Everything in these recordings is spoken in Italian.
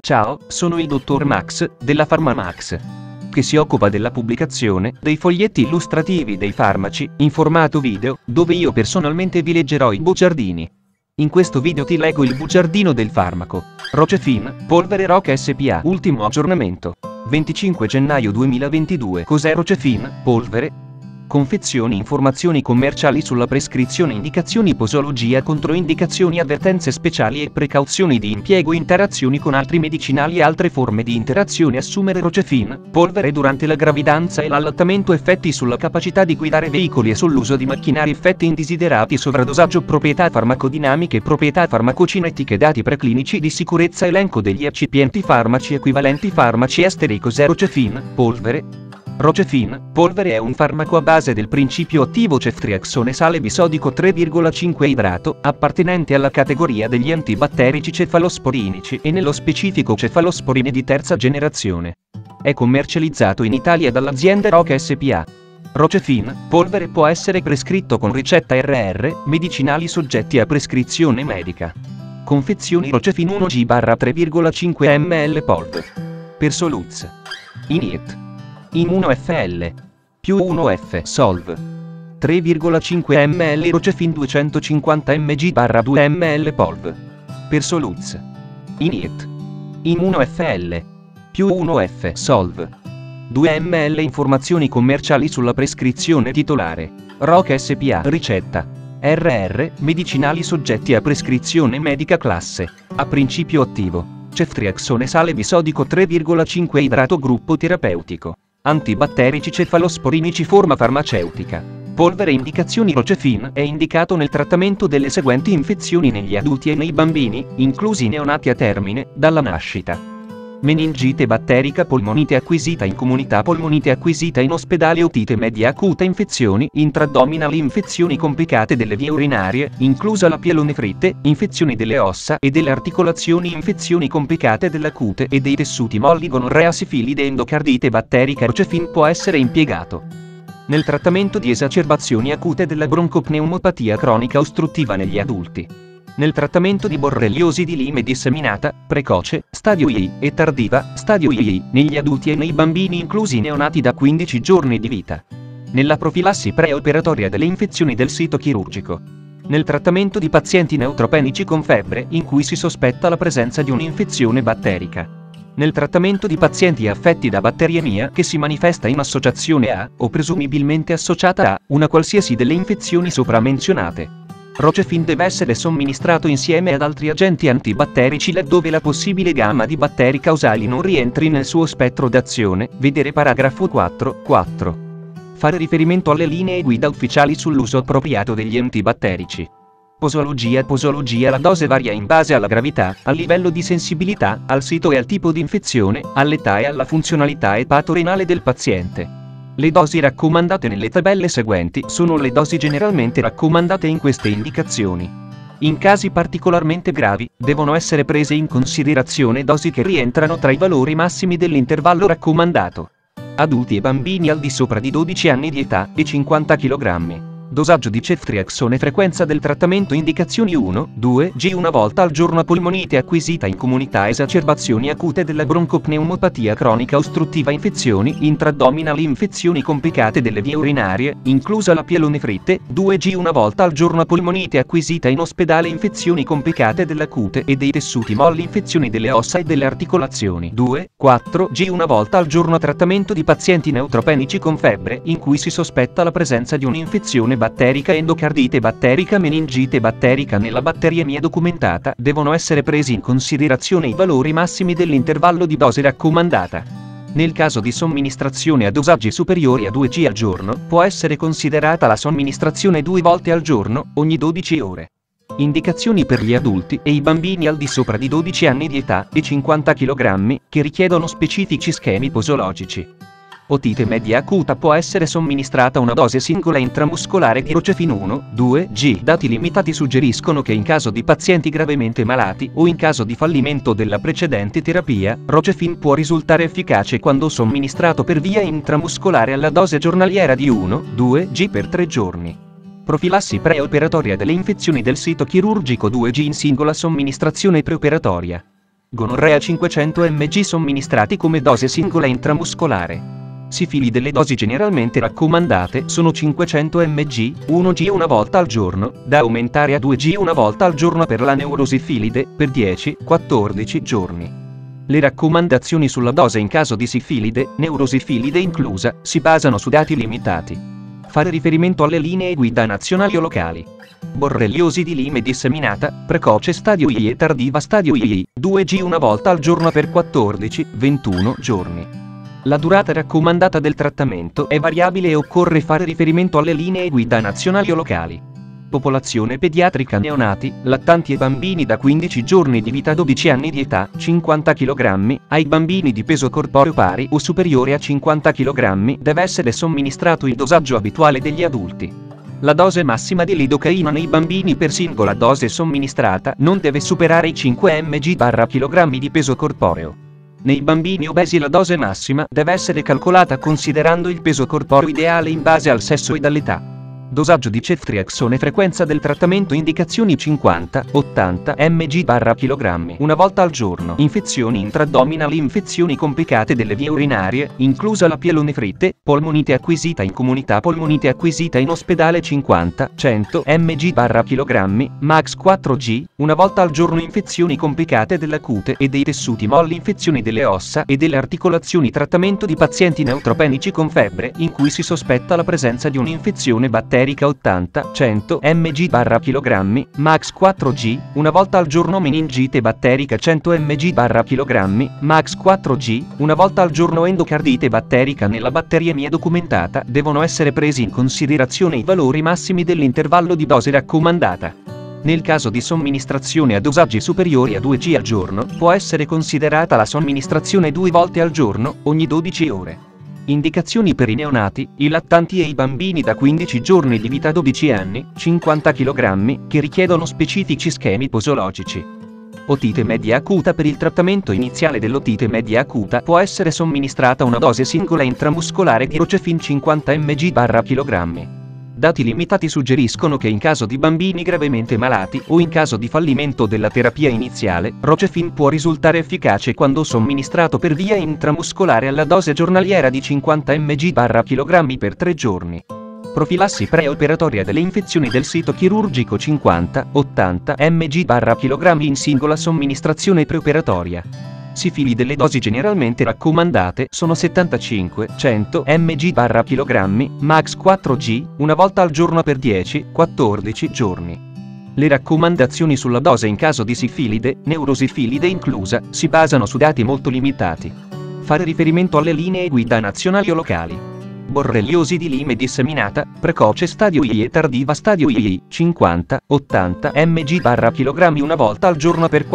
Ciao, sono il dottor Max, della PharmaMax, che si occupa della pubblicazione dei foglietti illustrativi dei farmaci, in formato video, dove io personalmente vi leggerò i bugiardini. In questo video ti leggo il bugiardino del farmaco Rocephin, polvere Roc SPA. Ultimo aggiornamento. 25 gennaio 2022. Cos'è Rocephin, polvere? Confezioni, informazioni commerciali sulla prescrizione, indicazioni, posologia, controindicazioni, avvertenze speciali e precauzioni di impiego, interazioni con altri medicinali e altre forme di interazione. Assumere Rocephin, polvere durante la gravidanza e l'allattamento, effetti sulla capacità di guidare veicoli e sull'uso di macchinari, effetti indesiderati, sovradosaggio, proprietà farmacodinamiche, proprietà farmacocinetiche, dati preclinici di sicurezza, elenco degli eccipienti, farmaci equivalenti, farmaci esteri. Cos'è Rocephin, polvere? Rocephin, polvere è un farmaco a base del principio attivo ceftriaxone sale bisodico 3,5 idrato, appartenente alla categoria degli antibatterici cefalosporinici e nello specifico cefalosporine di terza generazione. È commercializzato in Italia dall'azienda Roc SPA. Rocephin, polvere può essere prescritto con ricetta RR, medicinali soggetti a prescrizione medica. Confezioni Rocephin 1G/3,5 ml polv. Per Soluz. Init. Immuno FL. Più 1F Solv. 3,5 ml Rocephin 250 mg/2 ml polv. Per Soluz. Init. Immuno FL. Più 1F Solv. 2 ml. Informazioni commerciali sulla prescrizione titolare. Roc SPA. Ricetta. RR, medicinali soggetti a prescrizione medica classe A principio attivo. Ceftriaxone sale bisodico 3,5 idrato, gruppo terapeutico. Antibatterici cefalosporinici, forma farmaceutica. Polvere. Indicazioni. Rocephin è indicato nel trattamento delle seguenti infezioni negli adulti e nei bambini, inclusi i neonati a termine dalla nascita: meningite batterica, polmonite acquisita in comunità, polmonite acquisita in ospedale, otite media acuta, infezioni intraaddominali, infezioni complicate delle vie urinarie, inclusa la pielonefrite, infezioni delle ossa e delle articolazioni, infezioni complicate della cute e dei tessuti molli, gonorrea, sifilide, endocardite batterica. Rocephin può essere impiegato nel trattamento di esacerbazioni acute della broncopneumopatia cronica ostruttiva negli adulti, nel trattamento di borreliosi di Lyme disseminata, precoce, stadio II, e tardiva, stadio II, negli adulti e nei bambini inclusi i neonati da 15 giorni di vita, nella profilassi preoperatoria delle infezioni del sito chirurgico, nel trattamento di pazienti neutropenici con febbre in cui si sospetta la presenza di un'infezione batterica, nel trattamento di pazienti affetti da batteriemia che si manifesta in associazione a, o presumibilmente associata a, una qualsiasi delle infezioni sopra menzionate. Rocephin deve essere somministrato insieme ad altri agenti antibatterici laddove la possibile gamma di batteri causali non rientri nel suo spettro d'azione, vedere paragrafo 4.4. Fare riferimento alle linee guida ufficiali sull'uso appropriato degli antibatterici. Posologia. La dose varia in base alla gravità, al livello di sensibilità, al sito e al tipo di infezione, all'età e alla funzionalità epatorenale del paziente. Le dosi raccomandate nelle tabelle seguenti sono le dosi generalmente raccomandate in queste indicazioni. In casi particolarmente gravi, devono essere prese in considerazione dosi che rientrano tra i valori massimi dell'intervallo raccomandato. Adulti e bambini al di sopra di 12 anni di età e 50 kg. Dosaggio di ceftriaxone. Frequenza del trattamento. Indicazioni 1, 2 G una volta al giorno. Polmonite acquisita in comunità, esacerbazioni acute della broncopneumopatia cronica ostruttiva, infezioni intraaddominali, infezioni complicate delle vie urinarie, inclusa la pielonefrite, 2 G una volta al giorno. Polmonite acquisita in ospedale, infezioni complicate della cute e dei tessuti molli, infezioni delle ossa e delle articolazioni, 2, 4 G una volta al giorno. Trattamento di pazienti neutropenici con febbre in cui si sospetta la presenza di un'infezione batterica, endocardite batterica, meningite batterica. Nella batteriemia documentata devono essere presi in considerazione i valori massimi dell'intervallo di dose raccomandata. Nel caso di somministrazione a dosaggi superiori a 2 G al giorno, può essere considerata la somministrazione 2 volte al giorno, ogni 12 ore. Indicazioni per gli adulti e i bambini al di sopra di 12 anni di età e 50 kg, che richiedono specifici schemi posologici. Otite media acuta. Può essere somministrata una dose singola intramuscolare di Rocephin 1, 2 G. Dati limitati suggeriscono che in caso di pazienti gravemente malati o in caso di fallimento della precedente terapia, Rocephin può risultare efficace quando somministrato per via intramuscolare alla dose giornaliera di 1, 2 G per 3 giorni. Profilassi preoperatoria delle infezioni del sito chirurgico 2G in singola somministrazione preoperatoria. Gonorrea 500 mg somministrati come dose singola intramuscolare. Sifili delle dosi generalmente raccomandate sono 500 mg, 1g una volta al giorno, da aumentare a 2g una volta al giorno per la neurosifilide, per 10-14 giorni. Le raccomandazioni sulla dose in caso di sifilide, neurosifilide inclusa, si basano su dati limitati. Fare riferimento alle linee guida nazionali o locali. Borreliosi di Lyme disseminata, precoce stadio I e tardiva stadio II, 2g una volta al giorno per 14-21 giorni. La durata raccomandata del trattamento è variabile e occorre fare riferimento alle linee guida nazionali o locali. Popolazione pediatrica neonati, lattanti e bambini da 15 giorni di vita a 12 anni di età, 50 kg, ai bambini di peso corporeo pari o superiore a 50 kg deve essere somministrato il dosaggio abituale degli adulti. La dose massima di lidocaina nei bambini per singola dose somministrata non deve superare i 5 mg/kg di peso corporeo. Nei bambini obesi la dose massima deve essere calcolata considerando il peso corporeo ideale in base al sesso e all'età. Dosaggio di ceftriaxone, frequenza del trattamento, indicazioni 50-80 mg/kg una volta al giorno. Infezioni intraaddominali, infezioni complicate delle vie urinarie, inclusa la pielonefrite, polmonite acquisita in comunità, polmonite acquisita in ospedale 50-100 mg/kg, max 4g, una volta al giorno. Infezioni complicate della cute e dei tessuti molli, infezioni delle ossa e delle articolazioni, trattamento di pazienti neutropenici con febbre in cui si sospetta la presenza di un'infezione batterica 80-100 mg/kg, max 4g, una volta al giorno. Meningite batterica 100 mg/kg, max 4g, una volta al giorno. Endocardite batterica nella batteriemia documentata, devono essere presi in considerazione i valori massimi dell'intervallo di dose raccomandata. Nel caso di somministrazione a dosaggi superiori a 2g al giorno, può essere considerata la somministrazione 2 volte al giorno, ogni 12 ore. Indicazioni per i neonati, i lattanti e i bambini da 15 giorni di vita a 12 anni, 50 kg, che richiedono specifici schemi posologici. Otite media acuta. Per il trattamento iniziale dell'otite media acuta può essere somministrata una dose singola intramuscolare di Rocephin 50 mg/kg. Dati limitati suggeriscono che in caso di bambini gravemente malati o in caso di fallimento della terapia iniziale, Rocephin può risultare efficace quando somministrato per via intramuscolare alla dose giornaliera di 50 mg/kg per 3 giorni. Profilassi preoperatoria delle infezioni del sito chirurgico 50-80 mg/kg in singola somministrazione preoperatoria. Sifili delle dosi generalmente raccomandate sono 75-100 mg/kg, max 4g, una volta al giorno per 10-14 giorni. Le raccomandazioni sulla dose in caso di sifilide, neurosifilide inclusa, si basano su dati molto limitati. Fare riferimento alle linee guida nazionali o locali. Borreliosi di Lyme disseminata, precoce stadio I e tardiva stadio II, 50-80 mg/kg una volta al giorno per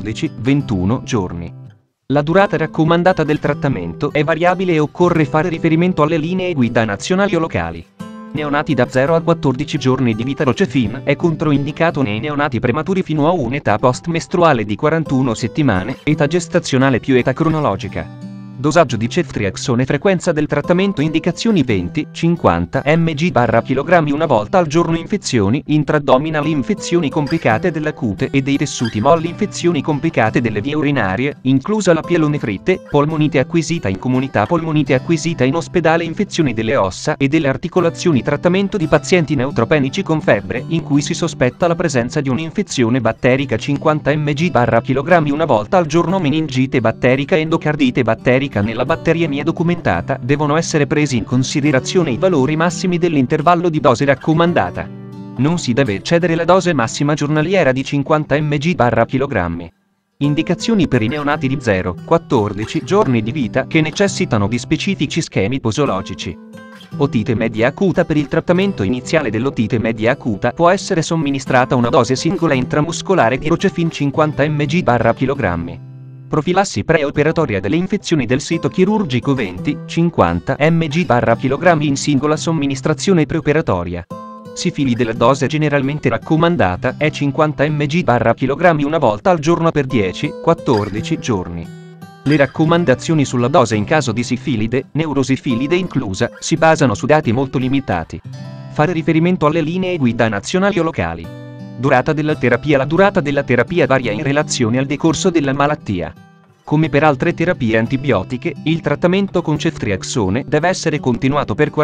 14-21 giorni. La durata raccomandata del trattamento è variabile e occorre fare riferimento alle linee guida nazionali o locali. Neonati da 0 a 14 giorni di vita. Rocephin è controindicato nei neonati prematuri fino a un'età post-mestruale di 41 settimane, età gestazionale più età cronologica. Dosaggio di ceftriaxone, frequenza del trattamento, indicazioni 20-50 mg/kg una volta al giorno. Infezioni intraaddominali, infezioni complicate della cute e dei tessuti molli, infezioni complicate delle vie urinarie, inclusa la pielonefrite, polmonite acquisita in comunità, polmonite acquisita in ospedale, infezioni delle ossa e delle articolazioni, trattamento di pazienti neutropenici con febbre in cui si sospetta la presenza di un'infezione batterica 50 mg/kg una volta al giorno. Meningite batterica, endocardite batterica nella batteriemia documentata, devono essere presi in considerazione i valori massimi dell'intervallo di dose raccomandata. Non si deve eccedere la dose massima giornaliera di 50 mg/kg. Indicazioni per i neonati di 0-14 giorni di vita che necessitano di specifici schemi posologici. Otite media acuta. Per il trattamento iniziale dell'otite media acuta può essere somministrata una dose singola intramuscolare di Rocephin 50 mg/kg. Profilassi preoperatoria delle infezioni del sito chirurgico 20-50 mg/kg in singola somministrazione preoperatoria. Sifili della dose generalmente raccomandata è 50 mg/kg una volta al giorno per 10-14 giorni. Le raccomandazioni sulla dose in caso di sifilide, neurosifilide inclusa, si basano su dati molto limitati. Fare riferimento alle linee guida nazionali o locali. Durata della terapia. La durata della terapia varia in relazione al decorso della malattia. Come per altre terapie antibiotiche, il trattamento con ceftriaxone deve essere continuato per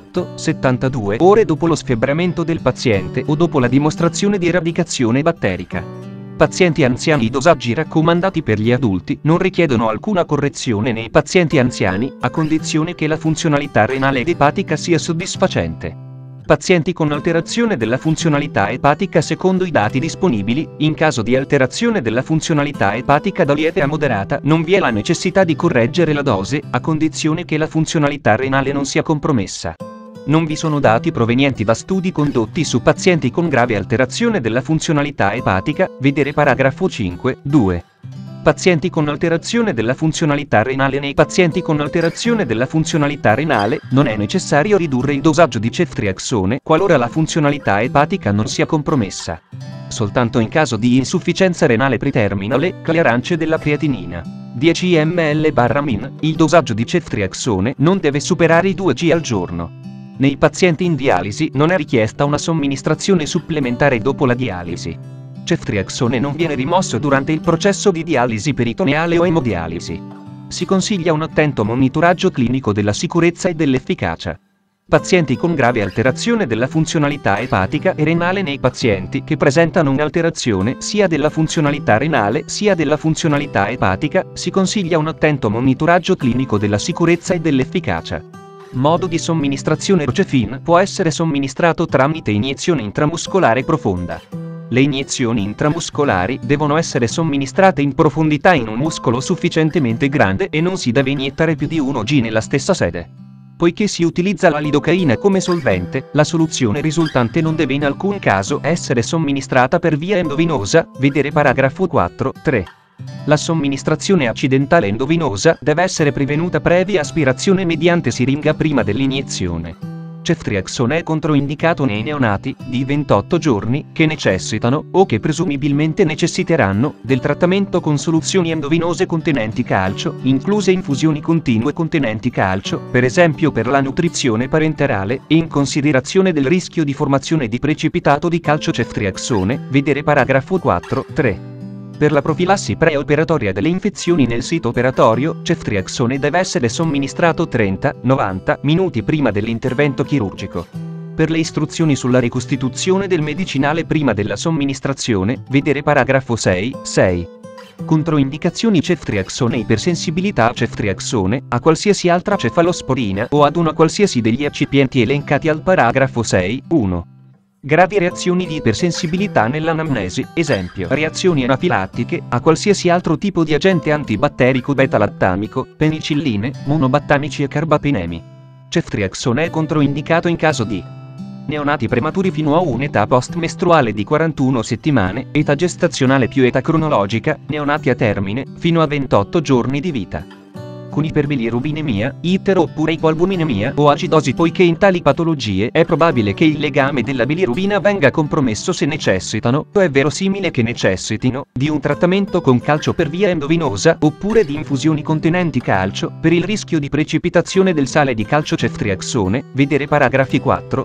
48-72 ore dopo lo sfebramento del paziente o dopo la dimostrazione di eradicazione batterica. Pazienti anziani. I dosaggi raccomandati per gli adulti non richiedono alcuna correzione nei pazienti anziani, a condizione che la funzionalità renale ed epatica sia soddisfacente. Pazienti con alterazione della funzionalità epatica. Secondo i dati disponibili, in caso di alterazione della funzionalità epatica da lieve a moderata non vi è la necessità di correggere la dose, a condizione che la funzionalità renale non sia compromessa. Non vi sono dati provenienti da studi condotti su pazienti con grave alterazione della funzionalità epatica, vedere paragrafo 5.2. Pazienti con alterazione della funzionalità renale. Nei pazienti con alterazione della funzionalità renale, non è necessario ridurre il dosaggio di ceftriaxone qualora la funzionalità epatica non sia compromessa. Soltanto in caso di insufficienza renale preterminale, clearance della creatinina. 10 ml/min, il dosaggio di ceftriaxone non deve superare i 2 g al giorno. Nei pazienti in dialisi non è richiesta una somministrazione supplementare dopo la dialisi. Ceftriaxone non viene rimosso durante il processo di dialisi peritoneale o emodialisi. Si consiglia un attento monitoraggio clinico della sicurezza e dell'efficacia. Pazienti con grave alterazione della funzionalità epatica e renale. Nei pazienti che presentano un'alterazione sia della funzionalità renale sia della funzionalità epatica, si consiglia un attento monitoraggio clinico della sicurezza e dell'efficacia. Modo di somministrazione. Rocephin può essere somministrato tramite iniezione intramuscolare profonda. Le iniezioni intramuscolari devono essere somministrate in profondità in un muscolo sufficientemente grande e non si deve iniettare più di 1 g nella stessa sede. Poiché si utilizza la lidocaina come solvente, la soluzione risultante non deve in alcun caso essere somministrata per via endovenosa, vedere paragrafo 4.3. La somministrazione accidentale endovenosa deve essere prevenuta previa aspirazione mediante siringa prima dell'iniezione. Ceftriaxone è controindicato nei neonati di 28 giorni che necessitano, o che presumibilmente necessiteranno, del trattamento con soluzioni endovenose contenenti calcio, incluse infusioni continue contenenti calcio, per esempio per la nutrizione parenterale, e in considerazione del rischio di formazione di precipitato di calcio. Ceftriaxone, vedere paragrafo 4.3. Per la profilassi preoperatoria delle infezioni nel sito operatorio, ceftriaxone deve essere somministrato 30-90 minuti prima dell'intervento chirurgico. Per le istruzioni sulla ricostituzione del medicinale prima della somministrazione, vedere paragrafo 6.6. Controindicazioni. Ceftriaxone. Ipersensibilità a ceftriaxone, a qualsiasi altra cefalosporina o ad una qualsiasi degli eccipienti elencati al paragrafo 6.1. Gravi reazioni di ipersensibilità nell'anamnesi, esempio reazioni anafilattiche a qualsiasi altro tipo di agente antibatterico beta-lattamico, penicilline, monobattamici e carbapenemi. Ceftriaxone è controindicato in caso di neonati prematuri fino a un'età post-mestruale di 41 settimane, età gestazionale più età cronologica, neonati a termine, fino a 28 giorni di vita. Con iperbilirubinemia, itero oppure ipoalbuminemia o acidosi. Poiché in tali patologie è probabile che il legame della bilirubina venga compromesso se necessitano, o è verosimile che necessitino, di un trattamento con calcio per via endovenosa oppure di infusioni contenenti calcio, per il rischio di precipitazione del sale di calcio. Ceftriaxone, vedere paragrafi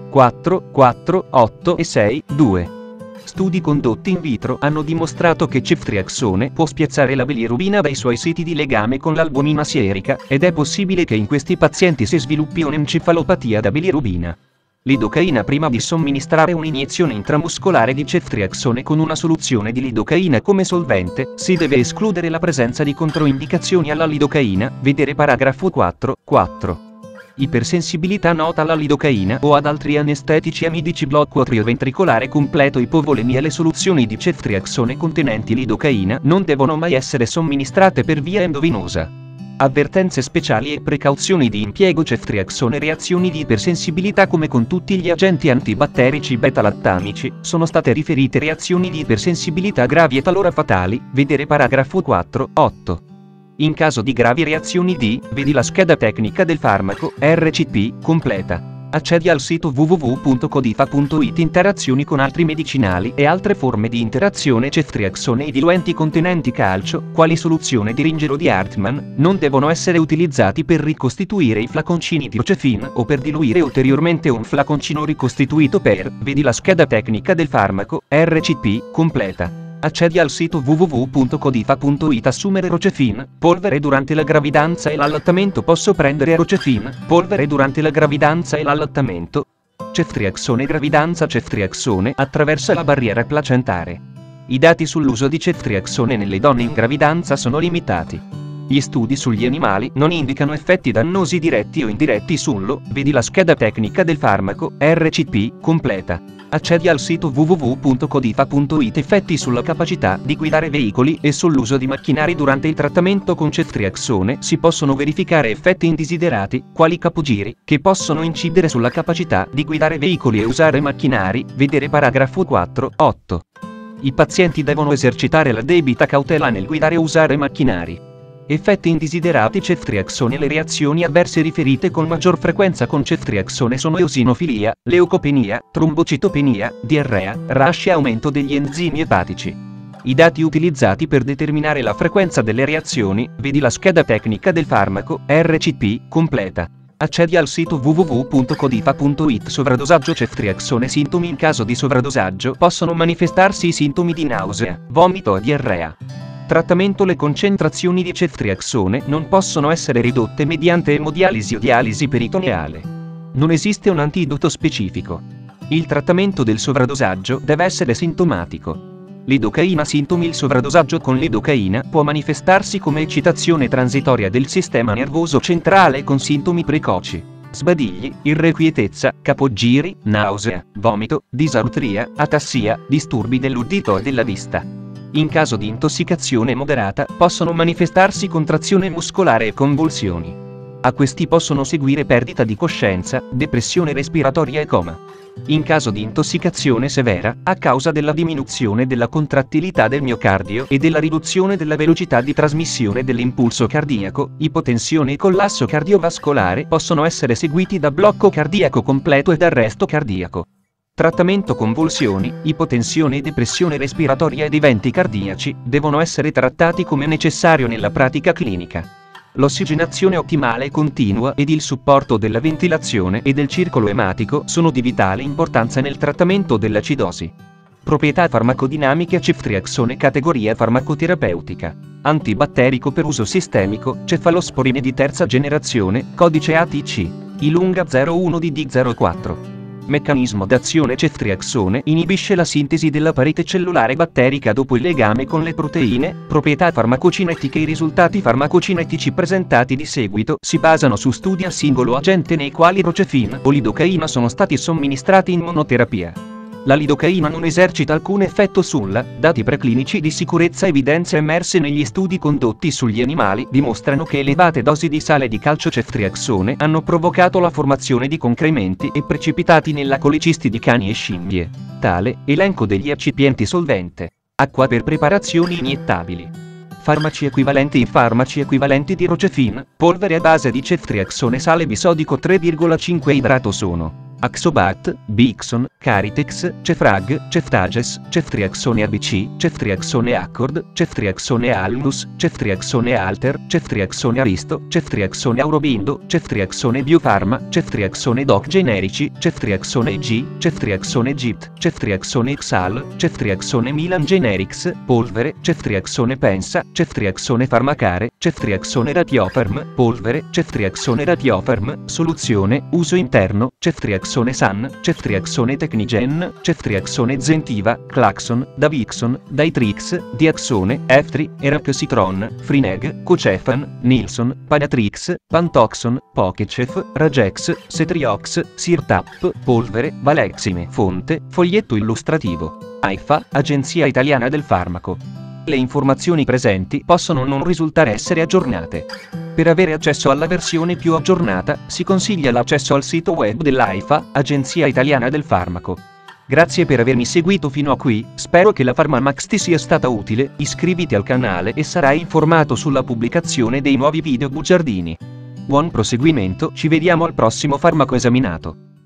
4, 8 e 6.2. Studi condotti in vitro hanno dimostrato che ceftriaxone può spiazzare la bilirubina dai suoi siti di legame con l'albumina sierica, ed è possibile che in questi pazienti si sviluppi un'encefalopatia da bilirubina. Lidocaina. Prima di somministrare un'iniezione intramuscolare di ceftriaxone con una soluzione di lidocaina come solvente, si deve escludere la presenza di controindicazioni alla lidocaina, vedere paragrafo 4. Ipersensibilità nota alla lidocaina o ad altri anestetici amidici. Blocco atrioventricolare completo. Ipovolemia. Le soluzioni di ceftriaxone contenenti lidocaina non devono mai essere somministrate per via endovenosa. Avvertenze speciali e precauzioni di impiego. Ceftriaxone. Reazioni di ipersensibilità. Come con tutti gli agenti antibatterici beta-lattamici, sono state riferite reazioni di ipersensibilità gravi e talora fatali, vedere paragrafo 4.8. In caso di gravi reazioni vedi la scheda tecnica del farmaco, RCP, completa. Accedi al sito www.codifa.it. Interazioni con altri medicinali e altre forme di interazione. Ceftriaxone e diluenti contenenti calcio, quali soluzione di Ringero di Hartmann, non devono essere utilizzati per ricostituire i flaconcini di Rocefin o per diluire ulteriormente un flaconcino ricostituito per, vedi la scheda tecnica del farmaco, RCP, completa. Accedi al sito www.codifa.it. Assumere Rocefin, polvere durante la gravidanza e l'allattamento. Posso prendere Rocefin, polvere durante la gravidanza e l'allattamento? Ceftriaxone gravidanza. Ceftriaxone attraversa la barriera placentare. I dati sull'uso di ceftriaxone nelle donne in gravidanza sono limitati. Gli studi sugli animali non indicano effetti dannosi diretti o indiretti sullo, vedi la scheda tecnica del farmaco, RCP, completa. Accedi al sito www.codifa.it. Effetti sulla capacità di guidare veicoli e sull'uso di macchinari durante il trattamento con ceftriaxone. Si possono verificare effetti indesiderati, quali capogiri, che possono incidere sulla capacità di guidare veicoli e usare macchinari, vedere paragrafo 4.8. I pazienti devono esercitare la debita cautela nel guidare o usare macchinari. Effetti indesiderati ceftriaxone. Le reazioni avverse riferite con maggior frequenza con ceftriaxone sono eosinofilia, leucopenia, trombocitopenia, diarrea, rash e aumento degli enzimi epatici. I dati utilizzati per determinare la frequenza delle reazioni, vedi la scheda tecnica del farmaco, RCP, completa. Accedi al sito www.codifa.it. Sovradosaggio ceftriaxone. Sintomi. In caso di sovradosaggio possono manifestarsi i sintomi di nausea, vomito e diarrea. Trattamento. Le concentrazioni di ceftriaxone non possono essere ridotte mediante emodialisi o dialisi peritoneale. Non esiste un antidoto specifico. Il trattamento del sovradosaggio deve essere sintomatico. Lidocaina. Sintomi. Il sovradosaggio con lidocaina può manifestarsi come eccitazione transitoria del sistema nervoso centrale con sintomi precoci: sbadigli, irrequietezza, capogiri, nausea, vomito, disartria, atassia, disturbi dell'udito e della vista. In caso di intossicazione moderata, possono manifestarsi contrazione muscolare e convulsioni. A questi possono seguire perdita di coscienza, depressione respiratoria e coma. In caso di intossicazione severa, a causa della diminuzione della contrattilità del miocardio e della riduzione della velocità di trasmissione dell'impulso cardiaco, ipotensione e collasso cardiovascolare possono essere seguiti da blocco cardiaco completo ed arresto cardiaco. Trattamento. Convulsioni, ipotensione e depressione respiratoria ed eventi cardiaci devono essere trattati come necessario nella pratica clinica. L'ossigenazione ottimale e continua ed il supporto della ventilazione e del circolo ematico sono di vitale importanza nel trattamento dell'acidosi. Proprietà farmacodinamiche. Ceftriaxone. Categoria farmacoterapeutica. Antibatterico per uso sistemico, cefalosporine di terza generazione, codice ATC, Ilunga 01DD04. Meccanismo d'azione. Ceftriaxone inibisce la sintesi della parete cellulare batterica dopo il legame con le proteine. Proprietà farmacocinetiche. I risultati farmacocinetici presentati di seguito si basano su studi a singolo agente nei quali Rocefin o lidocaina sono stati somministrati in monoterapia. La lidocaina non esercita alcun effetto sulla, dati preclinici di sicurezza. Evidenze emerse negli studi condotti sugli animali dimostrano che elevate dosi di sale di calcio ceftriaxone hanno provocato la formazione di concrementi e precipitati nella colicisti di cani e scimmie. Tale elenco degli eccipienti: solvente, acqua per preparazioni iniettabili. Farmaci equivalenti. I farmaci equivalenti di Rocefin, polvere a base di ceftriaxone, sale bisodico 3,5 idrato sono Axobat, Bixon, Caritex, Cefrag, Ceftages, Ceftriaxone ABC, Ceftriaxone Accord, Ceftriaxone Alnus, Ceftriaxone Alter, Ceftriaxone Aristo, Ceftriaxone Aurobindo, Ceftriaxone Biofarma, Ceftriaxone Doc generici, Ceftriaxone EG, Ceftriaxone Egypt, Ceftriaxone Exal, Ceftriaxone Milan Generics, polvere, Ceftriaxone Pensa, Ceftriaxone Farmacare, Ceftriaxone Ratiofarm, polvere, Ceftriaxone Ratiofarm, soluzione, uso interno, Ceftriaxone San, Ceftriaxone Technigen, Ceftriaxone Zentiva, Claxon, Davixon, Daitrix, Diaxone, Eftri, Eraxitron, Frineg, Cocefan, Nilson, Panatrix, Pantoxon, Pokecef, Ragex, Cetriox, Sirtap, polvere, Valexime. Fonte, foglietto illustrativo. AIFA, Agenzia Italiana del Farmaco. Le informazioni presenti possono non risultare essere aggiornate. Per avere accesso alla versione più aggiornata, si consiglia l'accesso al sito web dell'AIFA, Agenzia Italiana del Farmaco. Grazie per avermi seguito fino a qui, spero che la PharmaMax ti sia stata utile. Iscriviti al canale e sarai informato sulla pubblicazione dei nuovi video bugiardini. Buon proseguimento, ci vediamo al prossimo farmaco esaminato.